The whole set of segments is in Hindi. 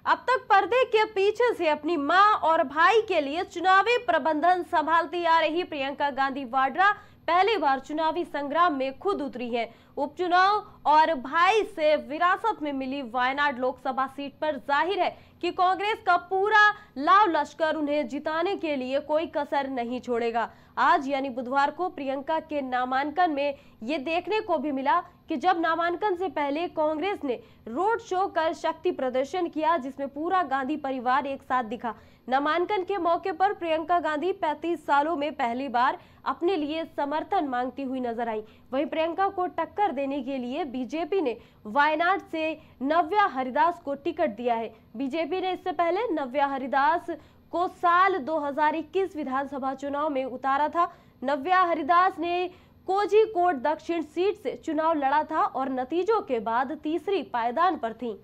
अब तक पर्दे के पीछे से अपनी मां और भाई के लिए चुनावी प्रबंधन संभालती आ रही प्रियंका गांधी वाड्रा पहली बार चुनावी संग्राम में खुद उतरी है। उपचुनाव और भाई से विरासत में मिली वायनाड लोकसभा सीट पर जाहिर है कि कांग्रेस का पूरा लाव लश्कर उन्हें जिताने के लिए कोई कसर नहीं छोड़ेगा। आज यानी बुधवार को प्रियंका के नामांकन में ये देखने को भी मिला कि जब नामांकन से पहले कांग्रेस ने रोड शो कर शक्ति प्रदर्शन किया, जिसमें पूरा गांधी परिवार एक साथ दिखा। नामांकन के मौके पर प्रियंका गांधी 35 सालों में पहली बार अपने लिए समर्थन मांगती हुई नजर आई। वहीं प्रियंका को टक्कर देने के लिए बीजेपी ने वायनाड से नव्या हरिदास को टिकट दिया है। बीजेपी ने इससे पहले नव्या हरिदास को साल 2021 विधानसभा चुनाव में उतारा था। नव्या हरिदास ने कोझिकोड दक्षिण सीट से चुनाव लड़ा था और नतीजों के बाद तीसरी पायदान पर थीं।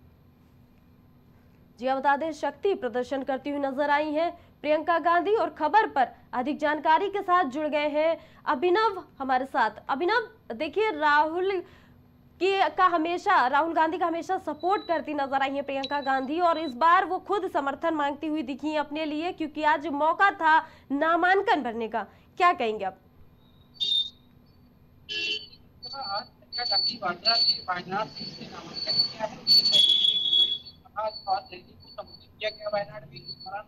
जी बता दें, शक्ति प्रदर्शन करती हुई नजर आई हैं प्रियंका गांधी। और खबर पर अधिक जानकारी के साथ जुड़ गए हैं अभिनव हमारे साथ। अभिनव, देखिए राहुल गांधी का हमेशा सपोर्ट करती नजर आई है प्रियंका गांधी, और इस बार वो खुद समर्थन मांगती हुई दिखी अपने लिए, क्योंकि आज मौका था नामांकन भरने का। क्या कहेंगे आप? गांधी वाड्रा ने वायनाड सीट से नामांकन किया है और रैली को संबोधित किया गया वायनाड में। इस दौरान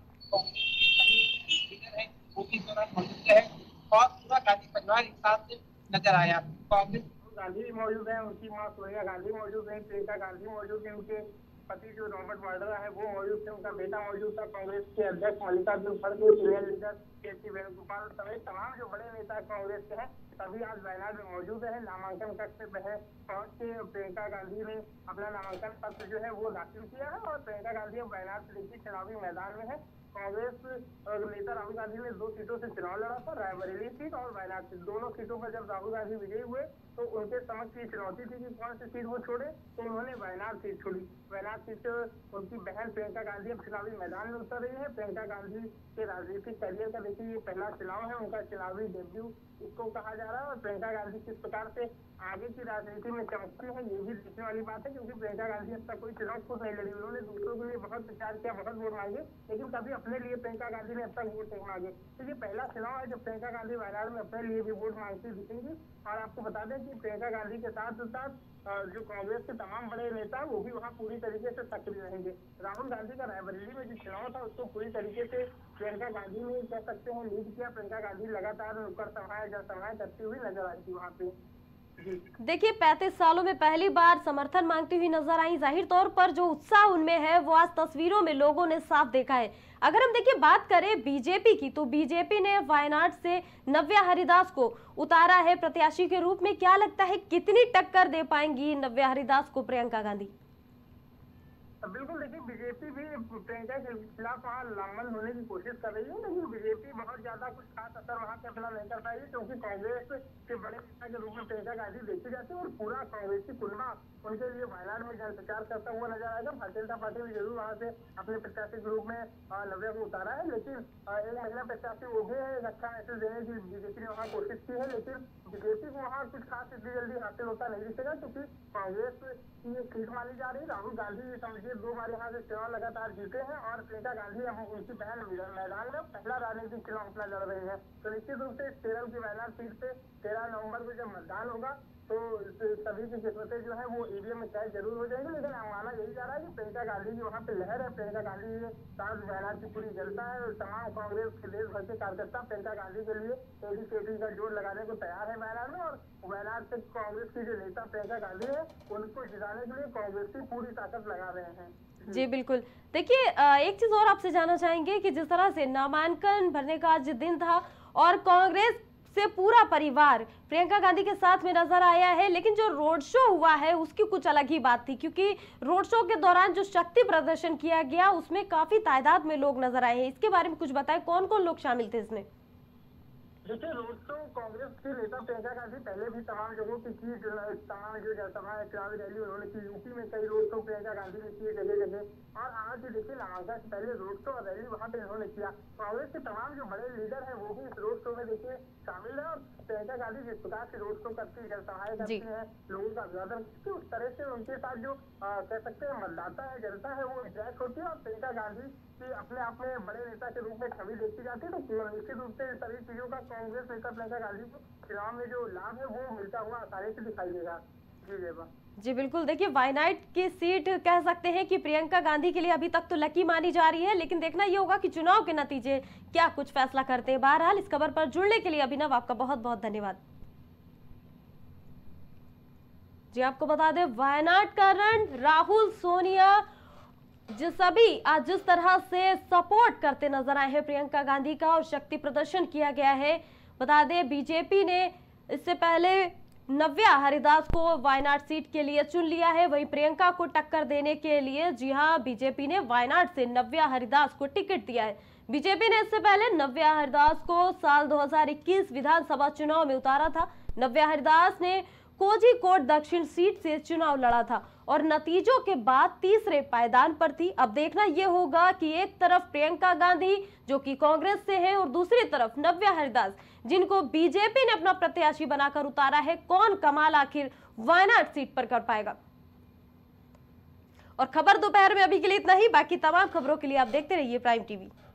कांग्रेस के लीडर है वो भी इस दौरान मौजूद है और पूरा गांधी परिवार एक साथ नजर आया। कांग्रेस गांधी भी मौजूद है, उनकी मां सोनिया गांधी मौजूद है, प्रियंका गांधी मौजूद है, उनके पति जो रॉबर्ट वाड्रा है वो मौजूद थे, उनका बेटा मौजूद था, कांग्रेस के अध्यक्ष मल्लिकार्जुन खड़गे, सीनियर लीडर के.सी. वेणुगोपाल समेत तमाम जो बड़े नेता कांग्रेस के हैं सभी आज वायनाड में मौजूद है। नामांकन कक्ष में पहुंच के प्रियंका गांधी ने अपना नामांकन पत्र जो है वो दाखिल किया है और प्रियंका गांधी अब वायनाड से लेकर चुनावी मैदान में है। कांग्रेस नेता राहुल गांधी ने 2 सीटों से चुनाव लड़ा था, रायबरेली सीट और वायनाड सीट। दोनों सीटों पर जब राहुल गांधी विजयी हुए तो उनके समक्ष ये चुनौती थी कि कौन सी सीट वो छोड़े, तो उन्होंने वायनाड सीट छोड़ी। वायनाड सीट उनकी बहन प्रियंका गांधी अब चुनावी मैदान में उतर रही है। प्रियंका गांधी के राजनीतिक करियर का देखिए ये पहला चुनाव है, उनका चुनावी डेब्यू इसको कहा जा रहा है। और प्रियंका गांधी किस प्रकार से आगे की राजनीति में चमकती है ये भी देखने वाली बात है, क्योंकि प्रियंका गांधी अब तक कोई चुनाव खुद नहीं लड़ी। उन्होंने दूसरों के लिए बहुत प्रचार किया, बहुत वोट मांगे, लेकिन कभी अपने लिए प्रियंका गांधी ने अब तक वोट नहीं मांगे। तो ये पहला चुनाव है जब प्रियंका गांधी वायनाड में अपने लिए भी वोट मांगती दिखेंगी। और आपको बता दें कि प्रियंका गांधी के साथ साथ जो कांग्रेस के तमाम बड़े नेता वो भी वहाँ पूरी तरीके से सक्रिय रहेंगे। राहुल गांधी का रायबरेली में जो चुनाव था उसको पूरी तरीके से प्रियंका गांधी ने कह सकते हैं लीड किया। प्रियंका गांधी लगातार नुक्कड़ सभाएं जनसभाएं करती हुई नजर आई थी वहाँ पे। देखिए 35 सालों में पहली बार समर्थन मांगती हुई नजर आई। जाहिर तौर पर जो उत्साह उनमें है वो आज तस्वीरों में लोगों ने साफ देखा है। अगर हम देखिए बात करें बीजेपी की, तो बीजेपी ने वायनाड से नव्या हरिदास को उतारा है प्रत्याशी के रूप में। क्या लगता है कितनी टक्कर दे पाएंगी नव्या हरिदास को प्रियंका गांधी? बिल्कुल, देखिए बीजेपी भी प्रियंका के खिलाफ वहाँ लामबंद होने की कोशिश कर रही है, लेकिन बीजेपी बहुत ज्यादा कुछ खास असर वहाँ पे अपना नहीं कर पाएगी, क्योंकि कांग्रेस के बड़े नेता के रूप में प्रियंका गांधी देखी जाती है और पूरा कांग्रेसी कुनबा उनके लिए वायनाड में जन प्रचार करता हुआ नजर आएगा। भारतीय जनता पार्टी ने जरूर वहाँ से अपने प्रत्याशी के रूप में नव्या को उतारा है, लेकिन एक महिला प्रत्याशी वो भी है, एक अच्छा मैसेज देने की बीजेपी ने वहाँ कोशिश की है, लेकिन बीजेपी को वहाँ कुछ खास इतनी जल्दी हासिल होता नहीं दिखेगा, क्योंकि कांग्रेस की ये सीट मानी जा रही है। राहुल गांधी समझिए 2 बार यहाँ से चुनाव लगातार जीते हैं और प्रियंका गांधी अब उनकी बहन मैदान में पहला राजनीतिक चुनाव अपना लड़ रही है। तो निश्चित रूप से केरल की वायनाड सीट पे 13 नवंबर को जब मतदान होगा तो सभी की किस्मतें जो है वो ईवीएम में तय जरूर हो जाएंगी, लेकिन माना यही जा रहा है कि प्रियंका गांधी की वहाँ पे लहर है। प्रियंका गांधी के साथ वायनाड की पूरी जनता है और तमाम कांग्रेस के देश भर के कार्यकर्ता प्रियंका गांधी के लिए एडी का जोड़ लगाने को तैयार है वायनाड में। और वायनाड से कांग्रेस की जो नेता प्रियंका गांधी है उनको जिताने के लिए कांग्रेस की पूरी ताकत लगा रहे हैं। जी बिल्कुल। देखिए एक चीज और आपसे जानना चाहेंगे कि जिस तरह से नामांकन भरने का आज दिन था और कांग्रेस से पूरा परिवार प्रियंका गांधी के साथ में नजर आया है, लेकिन जो रोड शो हुआ है उसकी कुछ अलग ही बात थी, क्योंकि रोड शो के दौरान जो शक्ति प्रदर्शन किया गया उसमें काफी तादाद में लोग नजर आए हैं। इसके बारे में कुछ बताएं, कौन कौन लोग शामिल थे इसमें? देखिए, रोड शो कांग्रेस की नेता प्रियंका गांधी पहले भी तमाम जगहों की की, तमाम जो जनसभा चुनावी रैली उन्होंने की। यूपी में कई रोड शो प्रियंका गांधी ने किए जगह जगह, और आज देखिए नामांकन से पहले रोड शो और रैली वहां पे इन्होंने किया। कांग्रेस के तमाम जो बड़े लीडर है वो भी इस रोड शो में देखिए शामिल है, और प्रियंका गांधी जिस प्रकार से रोड शो करती है, जनसभाएं करती है, लोगों का अभिवादन करती है, उस तरह से उनके साथ जो कह सकते हैं मतदाता है, जनता है, वो इंटरेक्ट होती है। और प्रियंका गांधी की अपने आप में बड़े नेता के रूप में छवि देखी जाती है। तो निश्चित रूप से सभी चीजों का कांग्रेस नेता प्रियंका गांधी को चुनाव में जो लाभ है वो मिलता हुआ आसानी से दिखाई देगा। जी जयबा। जी बिल्कुल, देखिए वायनाड की सीट कह सकते हैं कि प्रियंका गांधी के लिए अभी तक तो लकी मानी जा रही है, लेकिन देखना ये होगा कि चुनाव के नतीजे क्या कुछ फैसला करते हैं। बहरहाल इस खबर पर जुड़ने के लिए अभिनव आपका बहुत बहुत धन्यवाद। जी आपको बता दें, वायनाड का रण, राहुल सोनिया जिस तरह से सपोर्ट करते नजर आए हैं प्रियंका गांधी का, और शक्ति प्रदर्शन किया गया है। बता दें बीजेपी ने इससे पहले नव्या हरिदास को वायनाड सीट के लिए चुन लिया है, वहीं प्रियंका को टक्कर देने के लिए जी हां बीजेपी ने वायनाड से नव्या हरिदास को टिकट दिया है। बीजेपी ने इससे पहले नव्या हरिदास को साल 2021 विधानसभा चुनाव में उतारा था। नव्या हरिदास ने कोझिकोड दक्षिण सीट से चुनाव लड़ा था और नतीजों के बाद तीसरे पायदान पर थी। अब देखना यह होगा कि एक तरफ प्रियंका गांधी जो कि कांग्रेस से है और दूसरी तरफ नव्या हरिदास जिनको बीजेपी ने अपना प्रत्याशी बनाकर उतारा है, कौन कमाल आखिर वायनाड सीट पर कर पाएगा। और खबर दोपहर में अभी के लिए इतना ही। बाकी तमाम खबरों के लिए आप देखते रहिए प्राइम टीवी।